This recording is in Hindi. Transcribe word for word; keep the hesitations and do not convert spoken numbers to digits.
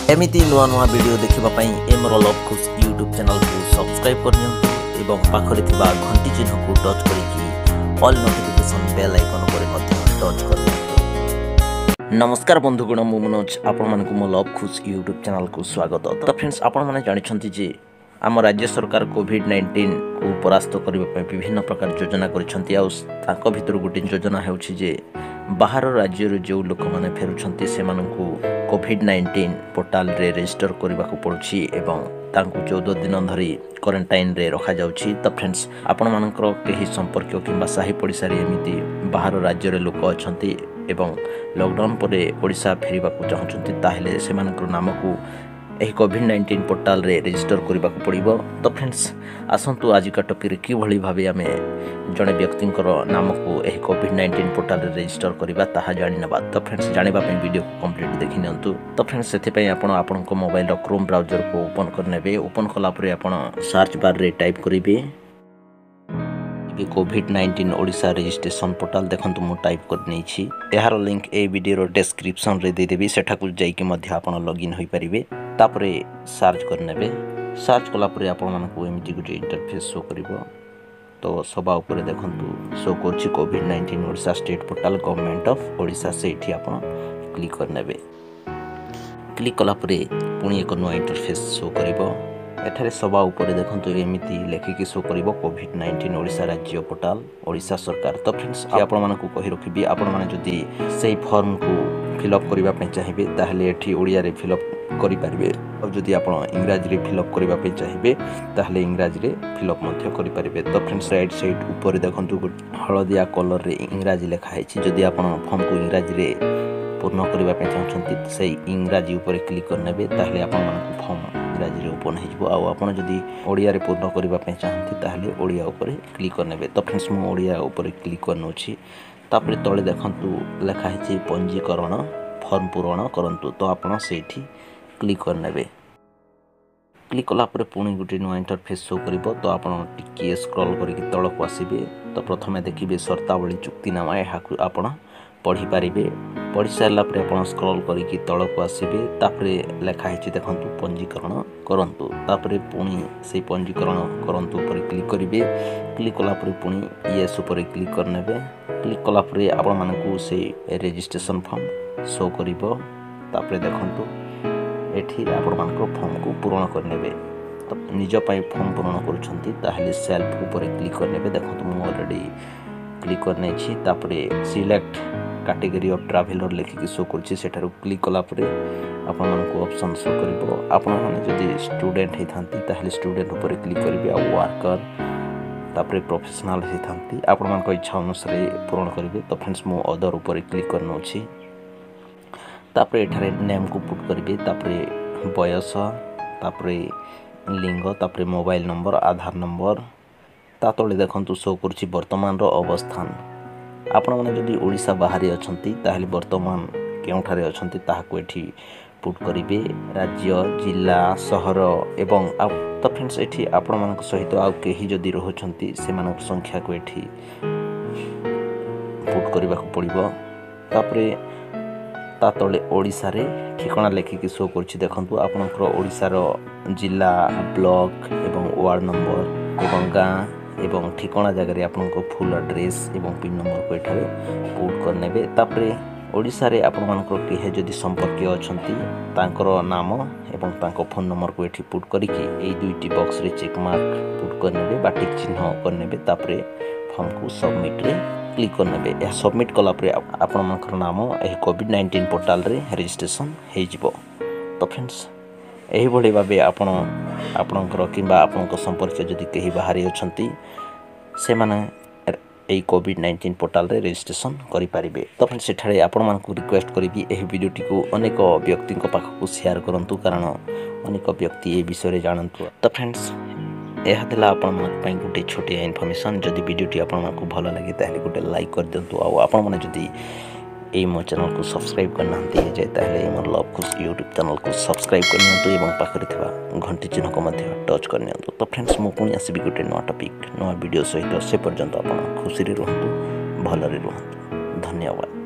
एमिति नुआ नुआ वीडियो देखिबा पई एमर लव खुश यूट्यूब चैनल को सब्सक्राइब करनियंतु एवं पाखरे थिबा घंटी चिन्ह को टच करिकि ऑल नोटिफिकेशन बेल आइकन पर मध्ये टच करनियंतु। नमस्कार बंधुगण, मु मनोज आपण मानकु मो लव खुश यूट्यूब चैनल को स्वागत। तो फ्रेंड्स, आपण माने जानि छंती जे आम राज्य सरकार कोविड नाइंटीन को परास्त करने विभिन्न प्रकार योजना करिसेंती। आ तांको भितर गोटे योजना हेउछि जे बाहर राज्य जो लोक माने फेरुछंती से मानकु कोविड नाइंटीन पोर्टाल रे रजिस्टर करबा को पड़छि एवं तांको चौदह दिन धरी क्वारंटाइन रे रखा जाउछि। त फ्रेंड्स, आपण मानकर केही संपर्क किंबा साही पड़िसा रे एमिति बाहर राज्य रे लोक अछंती एवं लॉकडाउन परे ओडिसा फेरिबा को चाहछंती, ताहेले से मानकर नाम को एही कोविड नाइंटीन पोर्टाल रे रजिस्टर करबा को पड़िबो। तो फ्रेंड्स, आसंतु आज का टॉपिक रे कि भली भाबे आमे जने व्यक्तिंकर नाम को एही कोविड नाइंटीन पोर्टाल रे रजिस्टर करबा ताहा जानि नबा। तो फ्रेंड्स, जानिबा पे वीडियो को कंप्लीट देखि नियंतु। तो फ्रेंड्स, सेति पय आपण आपण को मोबाइल रो क्रोम ब्राउजर को ओपन करनेबे। ओपन कला परे आपण सर्च बार रे टाइप करिवे covid nineteen Odisha registration portal. देखंतु मु टाइप कर नै छी। एहार लिंक ए वीडियो रो डिस्क्रिप्शन रे दे देबी, सेठा को जाई के मध्ये आपण लॉगिन होई परिबे। तापरे सर्च करनेबे। सर्च कला परे आपण मानकु एमिति गुटे इंटरफेस शो करिवो। तो सबा ऊपर देखंतु शो करछि covid nineteen Odisha state portal government of Odisha. सेठी आपण क्लिक करनेबे। क्लिक कला परे पुनी एक नुवा इंटरफेस शो करिवो। एठारे सबा ऊपर देखंतु एमिति लेखिकी शो करिवो कोविड नाइंटीन ओडिशा राज्य पोर्टाल ओडिशा सरकार। तो फ्रेंड्स, आपण मानकु कहि रखिबी, आपण माने जदी सेही फॉर्म को फिलअप करिबा पे चाहिबे ताहले एठी ओडिया रे फिलअप करि परिबे। और जदी आपण इंग्रजी रे फिलअप करिबा पे चाहिबे ताहले इंग्रजी रे फिलअप मध्ये करि परिबे। तो फ्रेंड्स, राइट साइड ऊपर देखंतु हळदिया कलर रे इंग्रजी लेखा हैछि। जदी आपण फॉर्म को इंग्रजी रे पूर्ण करबा पे चाहछंती सेही इंग्रजी ऊपर क्लिक करनेबे, ताहले आपण मानकु फॉर्म इंग्रजी रे ओपन हेजबो। आ आपण जदी ओडिया रे पूर्ण करबा पे चाहंती ताहले ओडिया ऊपर क्लिक करनेबे। तो फ्रेंड्स, मु ओडिया ऊपर क्लिक करनोछि। तापरे तळे देखंतु लेखा हैछि पंजीकरण फॉर्म पूरण करंतु। तो आपण सेठी क्लिक करनेबे। क्लिक कला परे पुणी गुटे नुआ इंटरफेस शो करिवो। तो आपण टिके स्क्रॉल करिक तळक आसीबे। तो प्रथमे देखिबे शर्तावली चुक्तिनामा, एहाकु आपण पढ़ी पारिबे। पढ़ी सारला परे आपण स्क्रॉल करिक तळक आसीबे। तापरे लेखा हैछि देखंतु पंजीकरण करंतु। तापरे पुणी से पंजीकरण करंतु ऊपर क्लिक करिवे। क्लिक कला परे पुणी यस ऊपर क्लिक करनेबे। क्लिक कला परे आपण मानकु से रजिस्ट्रेशन फॉर्म शो करिवो। तापरे देखंतु एठी आपण मानको फॉर्म को पूर्ण करनेबे। तो निज पई फॉर्म पूर्ण करूछंती ताहले सेल्फ ऊपर क्लिक करनेबे। देखंतु मु ऑलरेडी क्लिक करनै छी। तापरे सिलेक्ट कैटेगरी ऑफ ट्रैवलर लेखिक शो करछि। सेठारु क्लिक कला परे आपण मानको ऑप्शन शो करिवो। आपण माने जदी स्टूडेंट हेथांती ताहले स्टूडेंट ऊपर क्लिक करिवे। आ वर्कर तापरे प्रोफेशनल हेथांती आपण मानको इच्छा अनुसार पूर्ण करिवे। तो फ्रेंड्स, मु अदर ऊपर क्लिक करनो छी। तापरे एठारे नेम को पुट करिवे। तापरे बयस, तापरे लिंग, तापरे मोबाइल नंबर, आधार नंबर। ता तळे देखंतु शो करछि वर्तमान रो अवस्थान। आपण माने जदी ओडिसा बाहरी अछंती ताहले वर्तमान केउठारे अछंती ताहाको एठी पुट करिवे। राज्य, जिला, शहर एवं तो फ्रेंड्स, एठी आपण मानक सहित आ केही जदी रहउछंती से मानक संख्या को एठी पुट करबा को पड़िबो। तापरे ता तळे ओडिसा रे ठिकाना लेखिकी शो करछि। देखंतु आपनकर ओडिसा रो जिला, ब्लॉक एवं वार्ड नंबर एवं गाँ एवं ठिकाना जगह रे आपनको फुल एड्रेस एवं पिन नंबर को एठारे पुट करनेबे। तापरे ओडिसा रे आपण मानकर केहे जदी संपर्क अछंती तांकर नाम एवं तांको फोन नंबर को एठी पुट करिकि एई दुईटी बॉक्स रे चेक मार्क पुट करनेबे बा टिक चिन्ह करनेबे। तापरे फॉर्म को सबमिट रे क्लिक करनेबे। या सबमिट कला परे आपण मानकर नाम एही कोविड नाइंटीन पोर्टाल रे रजिस्ट्रेशन हे जिवो। तो फ्रेंड्स, एही भली भाबे आपण आपणकर किंबा आपणक संपर्क जदी केही बाहरी अछंती से माने एई कोविड नाइंटीन पोर्टाल रे रजिस्ट्रेशन करि पारिबे। तो फ्रेंड्स, सेठारे आपण मानकु रिक्वेस्ट करिबी एही वीडियोटी को अनेक व्यक्तिक पाखकु शेयर करंतु, कारण अनेक व्यक्ति ए विषय रे जानंतु। तो फ्रेंड्स, यह दिला आपण मन पई गुटे छोटिया इन्फॉर्मेशन। जदी वीडियोटी आपण मानकु भलो लागे ताहले गुटे लाइक कर दियंतु। आ आपण माने जदी ए मो चैनल को सब्सक्राइब करना हंती जाय ताहले ए मोर लव खुश यूट्यूब चैनल को सब्सक्राइब करनियंतु एवं पाखरे थिबा घंटी चिन्ह को मध्ये टच करनियंतु। तो फ्रेंड्स, मु पुनी आसीबी गुटे नवा टॉपिक नवा वीडियो सहित। से पर्यंत आपण खुशी रे रहंतु, भलो रे रहंतु। धन्यवाद।